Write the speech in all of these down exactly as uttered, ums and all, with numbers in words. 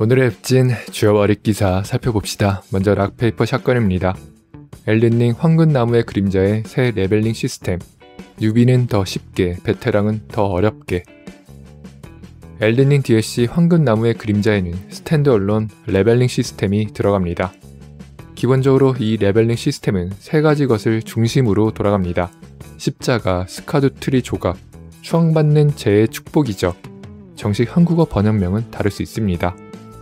오늘의 웹진 주요 월익 기사 살펴봅시다. 먼저 락페이퍼 샷건입니다. 엘든링 황금나무의 그림자의 새 레벨링 시스템. 뉴비는 더 쉽게, 베테랑은 더 어렵게. 엘든링 디엘씨 황금나무의 그림자에는 스탠드얼론 레벨링 시스템이 들어갑니다. 기본적으로 이 레벨링 시스템은 세 가지 것을 중심으로 돌아갑니다. 십자가, 스카두 트리 조각, 추앙받는 재의 축복이죠. 정식 한국어 번역명은 다를 수 있습니다.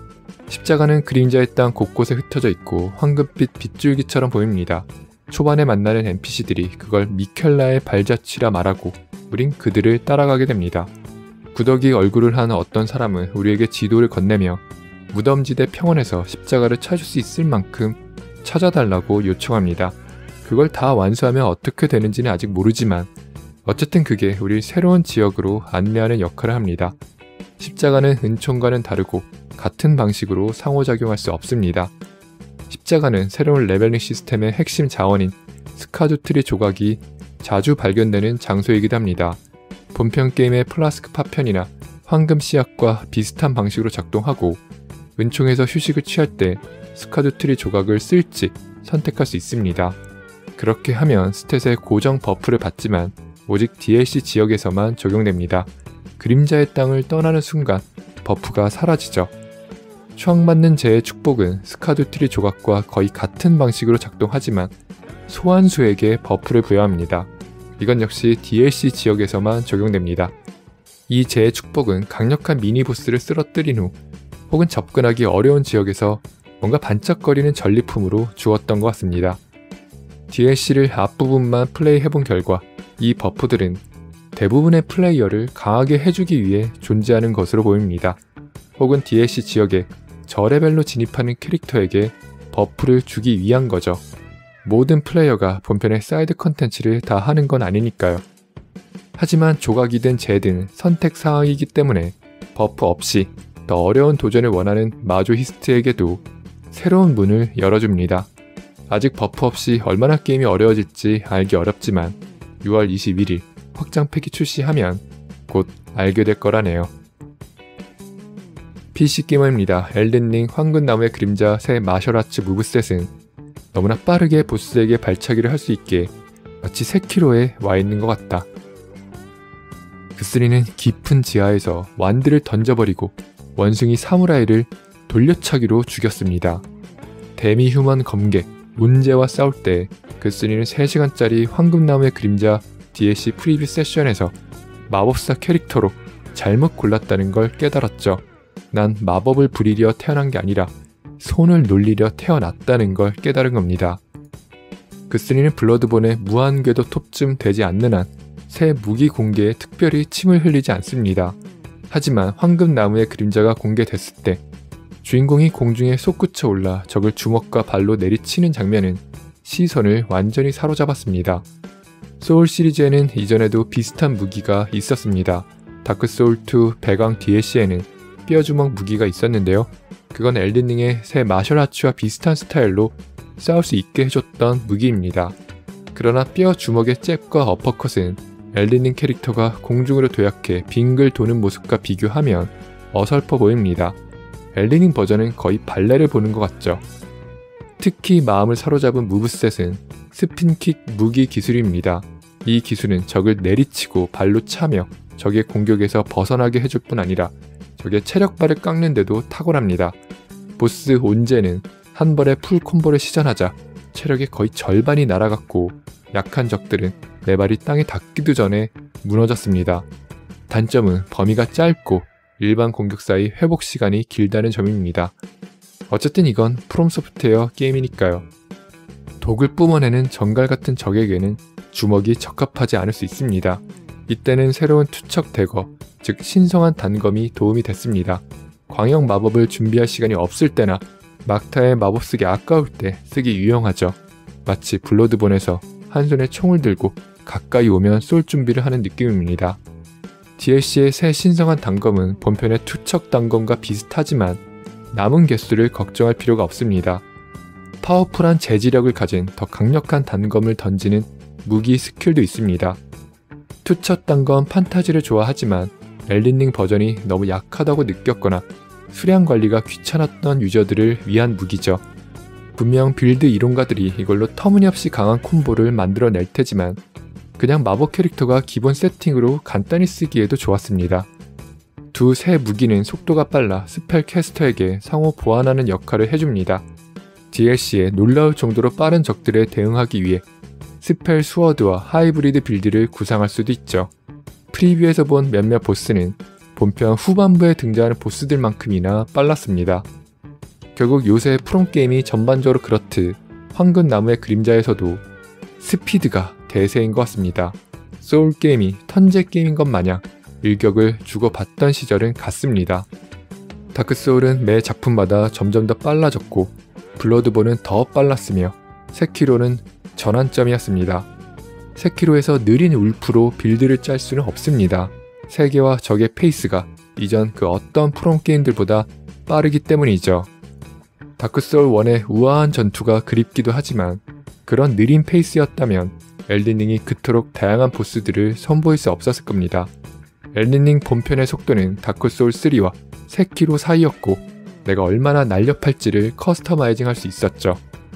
십자가는 그림자의 땅 곳곳에 흩어져 있고 황금빛 빗줄기처럼 보입니다. 초반에 만나는 엔피씨들이 그걸 미켈라의 발자취라 말하고 우린 그들을 따라가게 됩니다. 구더기 얼굴을 한 어떤 사람은 우리에게 지도를 건네며 무덤지대 평원에서 십자가를 찾을 수 있을 만큼 찾아달라고 요청합니다. 그걸 다 완수하면 어떻게 되는지는 아직 모르지만 어쨌든 그게 우리 새로운 지역으로 안내하는 역할을 합니다. 십자가는 은총과는 다르고 같은 방식으로 상호작용할 수 없습니다. 십자가는 새로운 레벨링 시스템의 핵심 자원인 스카두 트리 조각이 자주 발견되는 장소이기도 합니다. 본편 게임의 플라스크 파편이나 황금 씨앗과 비슷한 방식으로 작동하고 은총에서 휴식을 취할 때 스카두 트리 조각을 쓸지 선택할 수 있습니다. 그렇게 하면 스탯의 고정 버프를 받지만 오직 디엘씨 지역에서만 적용됩니다. 그림자의 땅을 떠나는 순간 버프가 사라지죠. 추앙받는 재의 축복은 스카두 트리 조각과 거의 같은 방식으로 작동하지만 소환수에게 버프를 부여합니다. 이건 역시 디엘씨 지역에서만 적용됩니다. 이 재의 축복은 강력한 미니보스를 쓰러뜨린 후 혹은 접근하기 어려운 지역에서 뭔가 반짝거리는 전리품으로 주었던 것 같습니다. 디엘씨를 앞부분만 플레이해본 결과 이 버프들은 대부분의 플레이어를 강하게 해주기 위해 존재하는 것으로 보입니다. 혹은 디엘씨 지역에 저레벨로 진입하는 캐릭터에게 버프를 주기 위한 거죠. 모든 플레이어가 본편의 사이드 컨텐츠를 다 하는 건 아니니까요. 하지만 조각이든 재든 선택사항이기 때문에 버프 없이 더 어려운 도전을 원하는 마조히스트에게도 새로운 문을 열어줍니다. 아직 버프 없이 얼마나 게임이 어려워질지 알기 어렵지만 유월 이십일일 확장팩이 출시하면 곧 알게 될 거라네요. 피씨 게이머입니다. 엘든링 황금나무의 그림자 새 마셜아츠 무브셋은 너무나 빠르게 보스에게 발차기를 할 수 있게 마치 세키로에 와 있는 것 같다. 그쓰리는 깊은 지하에서 완드를 던져버리고 원숭이 사무라이를 돌려차기로 죽였습니다. 데미 휴먼 검객 문제와 싸울 때 그쓰리는 세 시간짜리 황금나무의 그림자 디엘씨 프리뷰 세션에서 마법사 캐릭터로 잘못 골랐다는 걸 깨달았죠. 난 마법을 부리려 태어난 게 아니라 손을 놀리려 태어났다는 걸 깨달은 겁니다. 그쓰리는 블러드본의 무한궤도 톱쯤 되지 않는 한 새 무기 공개에 특별히 침을 흘리지 않습니다. 하지만 황금나무의 그림자가 공개됐을 때 주인공이 공중에 솟구쳐 올라 적을 주먹과 발로 내리치는 장면은 시선을 완전히 사로잡았습니다. 소울 시리즈에는 이전에도 비슷한 무기가 있었습니다. 다크소울2 배강 디엘씨에는 뼈주먹 무기가 있었는데요. 그건 엘든링의 새 마셜아츠와 비슷한 스타일로 싸울 수 있게 해줬던 무기입니다. 그러나 뼈 주먹의 잽과 어퍼컷은 엘든링 캐릭터가 공중으로 도약해 빙글 도는 모습과 비교하면 어설퍼 보입니다. 엘든링 버전은 거의 발레를 보는 것 같죠. 특히 마음을 사로잡은 무브셋은 스핀킥 무기 기술입니다. 이 기술은 적을 내리치고 발로 차며 적의 공격에서 벗어나게 해줄 뿐 아니라 적의 체력바를 깎는데도 탁월합니다. 보스 온제는 한 번에 풀 콤보를 시전하자 체력의 거의 절반이 날아갔고 약한 적들은 네 발이 땅에 닿기도 전에 무너졌습니다. 단점은 범위가 짧고 일반 공격 사이 회복 시간이 길다는 점입니다. 어쨌든 이건 프롬소프트웨어 게임이니까요. 독을 뿜어내는 정갈 같은 적에게는 주먹이 적합하지 않을 수 있습니다. 이때는 새로운 투척 대거, 즉 신성한 단검이 도움이 됐습니다. 광역 마법을 준비할 시간이 없을 때나 막타의 마법 쓰기 아까울 때 쓰기 유용하죠. 마치 블러드본에서 한 손에 총을 들고 가까이 오면 쏠 준비를 하는 느낌입니다. 디엘씨의 새 신성한 단검은 본편의 투척 단검과 비슷하지만 남은 개수를 걱정할 필요가 없습니다. 파워풀한 재지력을 가진 더 강력한 단검을 던지는 무기 스킬도 있습니다. 투척 단검 판타지를 좋아하지만 엘든링 버전이 너무 약하다고 느꼈거나 수량 관리가 귀찮았던 유저들을 위한 무기죠. 분명 빌드 이론가들이 이걸로 터무니없이 강한 콤보를 만들어낼 테지만 그냥 마법 캐릭터가 기본 세팅으로 간단히 쓰기에도 좋았습니다. 두 새 무기는 속도가 빨라 스펠 캐스터에게 상호 보완하는 역할을 해줍니다. 디엘씨에 놀라울 정도로 빠른 적들에 대응하기 위해 스펠 스워드와 하이브리드 빌드를 구상할 수도 있죠. 프리뷰에서 본 몇몇 보스는 본편 후반부에 등장하는 보스들만큼이나 빨랐습니다. 결국 요새 프롬게임이 전반적으로 그렇듯 황금나무의 그림자에서도 스피드가 대세인 것 같습니다. 소울게임이 턴제게임인 것 마냥 일격을 주고받던 시절은 갔습니다. 다크소울은 매 작품마다 점점 더 빨라졌고 블러드본은 더 빨랐으며 세키로는 전환점이었습니다. 세키로에서 느린 울프로 빌드를 짤 수는 없습니다. 세계와 적의 페이스가 이전 그 어떤 프롬게임들보다 빠르기 때문이죠. 다크소울 일의 우아한 전투가 그립기도 하지만 그런 느린 페이스였다면 엘든링이 그토록 다양한 보스들을 선보일 수 없었을 겁니다. 엘든링 본편의 속도는 다크소울 삼과 세키로 사이였고 내가 얼마나 날렵할지를 커스터마이징 할 수 있었죠.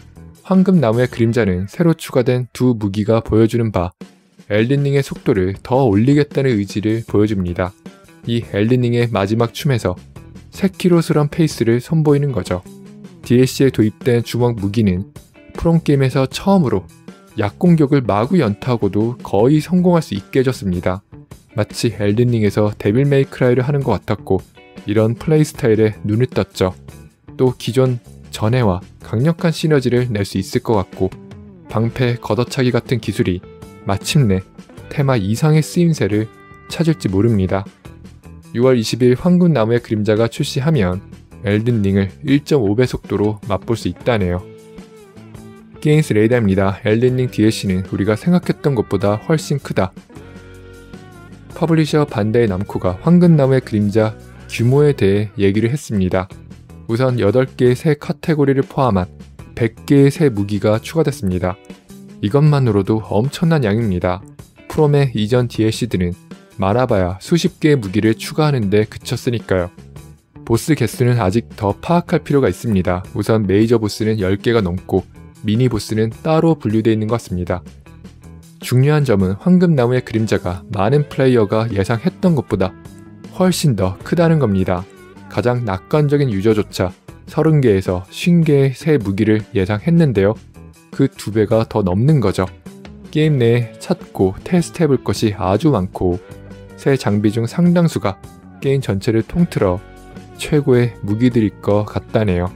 황금나무의 그림자는 새로 추가된 두 무기가 보여주는 바 엘든링의 속도를 더 올리겠다는 의지를 보여줍니다. 이 엘든링의 마지막 춤에서 세키로스런 페이스를 선보이는 거죠. 디엘씨에 도입된 주먹 무기는 프롬게임에서 처음으로 약공격을 마구 연타하고도 거의 성공할 수 있게 해줬습니다. 마치 엘든링에서 데빌 메이크라이를 하는 것 같았고 이런 플레이 스타일에 눈을 떴죠. 또 기존 전해와 강력한 시너지를 낼 수 있을 것 같고 방패 걷어차기 같은 기술이 마침내 테마 이상의 쓰임새를 찾을지 모릅니다. 유월 이십일 황금나무의 그림자가 출시하면 엘든링을 일 점 오 배 속도로 맛볼 수 있다네요. 게임스 레이더입니다. 엘든링 디엘씨는 우리가 생각했던 것보다 훨씬 크다. 퍼블리셔 반다이 남코가 황금나무의 그림자 규모에 대해 얘기를 했습니다. 우선 여덟 개의 새 카테고리를 포함한 백 개의 새 무기가 추가됐습니다. 이것만으로도 엄청난 양입니다. 프롬의 이전 디엘씨들은 많아봐야 수십 개의 무기를 추가하는 데 그쳤으니까요. 보스 개수는 아직 더 파악할 필요가 있습니다. 우선 메이저 보스는 열 개가 넘고 미니 보스는 따로 분류되어 있는 것 같습니다. 중요한 점은 황금나무의 그림자가 많은 플레이어가 예상했던 것보다 훨씬 더 크다는 겁니다. 가장 낙관적인 유저조차 서른 개에서 오십 개의 새 무기를 예상했는데요. 그 두 배가 더 넘는 거죠. 게임 내에 찾고 테스트해볼 것이 아주 많고 새 장비 중 상당수가 게임 전체를 통틀어 최고의 무기들일 것 같다네요.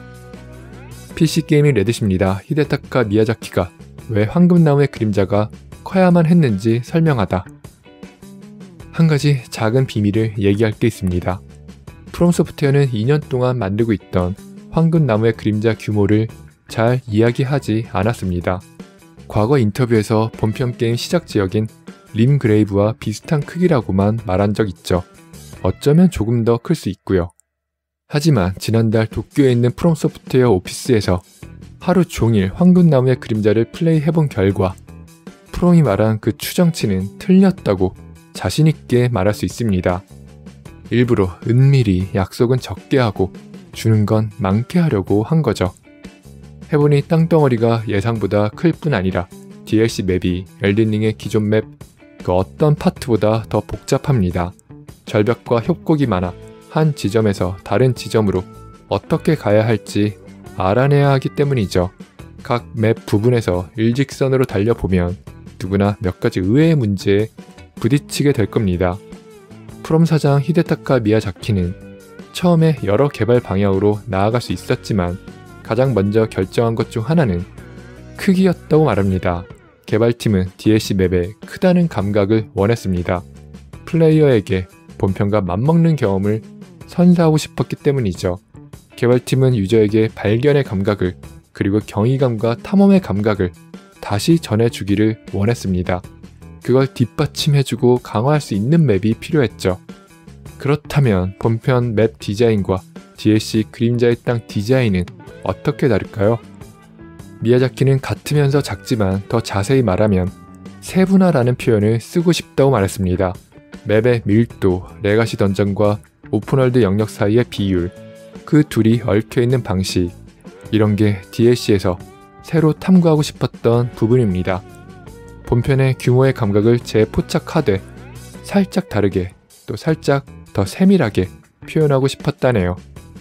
피씨게이밍 레딧입니다. 히데타카 미야자키가 왜 황금나무의 그림자가 커야만 했는지 설명하다. 한 가지 작은 비밀을 얘기할 게 있습니다. 프롬소프트웨어는 이 년 동안 만들고 있던 황금나무의 그림자 규모를 잘 이야기하지 않았습니다. 과거 인터뷰에서 본편 게임 시작 지역인 림그레이브와 비슷한 크기라고만 말한 적 있죠. 어쩌면 조금 더 클 수 있고요. 하지만 지난달 도쿄에 있는 프롬소프트웨어 오피스에서 하루 종일 황금나무의 그림자를 플레이해본 결과 프롬이 말한 그 추정치는 틀렸다고 자신있게 말할 수 있습니다. 일부러 은밀히 약속은 적게 하고 주는 건 많게 하려고 한 거죠. 해보니 땅덩어리가 예상보다 클 뿐 아니라 디엘씨 맵이 엘든링의 기존 맵 그 어떤 파트보다 더 복잡합니다. 절벽과 협곡이 많아 한 지점에서 다른 지점으로 어떻게 가야 할지 알아내야 하기 때문이죠. 각 맵 부분에서 일직선으로 달려보면 누구나 몇 가지 의외의 문제에 부딪히게 될 겁니다. 프롬 사장 히데타카 미야자키는 처음에 여러 개발 방향으로 나아갈 수 있었지만 가장 먼저 결정한 것 중 하나는 크기였다고 말합니다. 개발팀은 디엘씨 맵에 크다는 감각을 원했습니다. 플레이어에게 본편과 맞먹는 경험을 선사하고 싶었기 때문이죠. 개발팀은 유저에게 발견의 감각을 그리고 경이감과 탐험의 감각을 다시 전해주기를 원했습니다. 그걸 뒷받침해주고 강화할 수 있는 맵이 필요했죠. 그렇다면 본편 맵 디자인과 디엘씨 그림자의 땅 디자인은 어떻게 다를까요? 미야자키는 같으면서 작지만 더 자세히 말하면 세분화라는 표현을 쓰고 싶다고 말했습니다. 맵의 밀도, 레가시 던전과 오픈월드 영역 사이의 비율, 그 둘이 얽혀있는 방식, 이런 게 디엘씨에서 새로 탐구하고 싶었던 부분입니다. 본편의 규모의 감각을 재포착하되 살짝 다르게 또 살짝 더 세밀하게 표현하고 싶었다네요.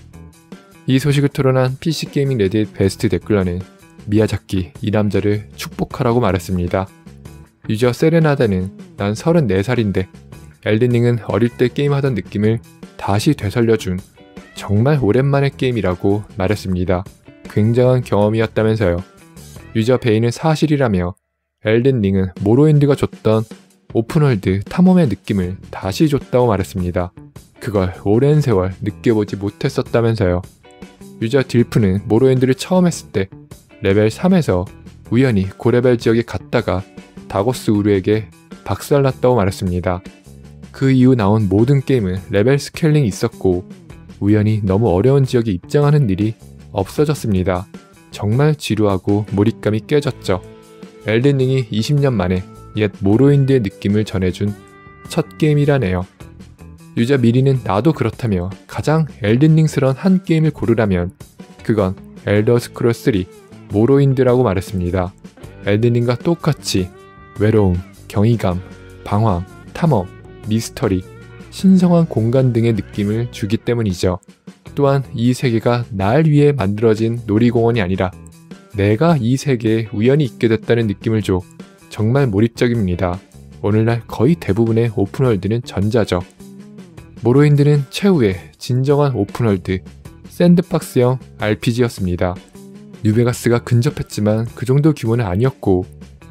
이 소식을 토론한 피씨게이밍 레딧 베스트 댓글러는 미야자키 이 남자를 축복하라고 말했습니다. 유저 세레나다는 난 서른네 살인데 엘든링은 어릴 때 게임하던 느낌을 다시 되살려준 정말 오랜만의 게임이라고 말했습니다. 굉장한 경험이었다면서요. 유저 베인은 사실이라며 엘든링은 모로윈드가 줬던 오픈월드 탐험의 느낌을 다시 줬다고 말했습니다. 그걸 오랜 세월 느껴보지 못했었다면서요. 유저 딜프는 모로윈드를 처음 했을 때 레벨 삼에서 우연히 고레벨 지역에 갔다가 다고스 우르에게 박살났다고 말했습니다. 그 이후 나온 모든 게임은 레벨 스케일링이 있었고 우연히 너무 어려운 지역에 입장하는 일이 없어졌습니다. 정말 지루하고 몰입감이 깨졌죠. 엘든링이 이십 년 만에 옛 모로윈드의 느낌을 전해준 첫 게임이라네요. 유저 미리는 나도 그렇다며 가장 엘든링스러운 한 게임을 고르라면 그건 엘더 스크롤 쓰리 모로윈드라고 말했습니다. 엘든링과 똑같이 외로움, 경이감, 방황, 탐험, 미스터리, 신성한 공간 등의 느낌을 주기 때문이죠. 또한 이 세계가 날 위해 만들어진 놀이공원이 아니라 내가 이 세계에 우연히 있게 됐다는 느낌을 줘 정말 몰입적입니다. 오늘날 거의 대부분의 오픈월드는 전자죠. 모로윈드는 최후의 진정한 오픈월드 샌드박스형 알피지였습니다. 뉴베가스가 근접했지만 그 정도 규모는 아니었고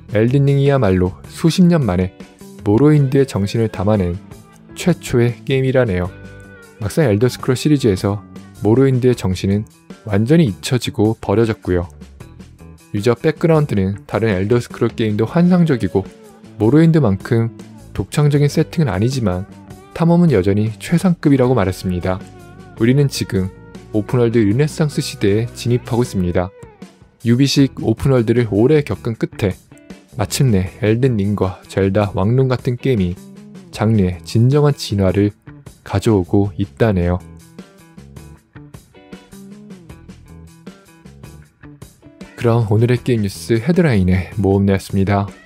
엘든링이야말로 수십 년 만에 모로윈드의 정신을 담아낸 최초의 게임이라네요. 막상 엘더스크롤 시리즈에서 모로윈드의 정신은 완전히 잊혀지고 버려졌고요. 유저 백그라운드는 다른 엘더스크롤 게임도 환상적이고 모로윈드만큼 독창적인 세팅은 아니지만 탐험은 여전히 최상급이라고 말했습니다. 우리는 지금 오픈월드 르네상스 시대에 진입하고 있습니다. 유비식 오픈월드를 오래 겪은 끝에 마침내 엘든링과 젤다 왕룬 같은 게임이 장르의 진정한 진화를 가져오고 있다네요. 그럼 오늘의 게임 뉴스 헤드라인의 모험내였습니다.